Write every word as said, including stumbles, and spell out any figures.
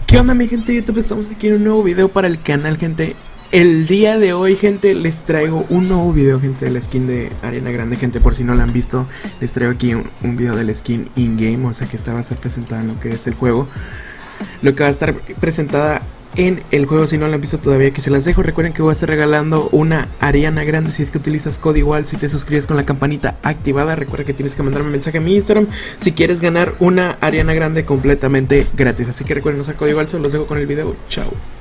¿Qué onda mi gente de YouTube? Estamos aquí en un nuevo video para el canal, gente. El día de hoy, gente, les traigo un nuevo video, gente, de la skin de Ariana Grande, gente. Por si no la han visto, les traigo aquí un, un video de la skin in-game, o sea que esta va a estar presentada en lo que es el juego. Lo que va a estar presentada en el juego, si no la han visto todavía, que se las dejo. Recuerden que voy a estar regalando una Ariana Grande si es que utilizas código igual, si te suscribes con la campanita activada. Recuerda que tienes que mandarme un mensaje a mi Instagram si quieres ganar una Ariana Grande completamente gratis. Así que recuerden usar código igual, se los dejo con el video. Chao.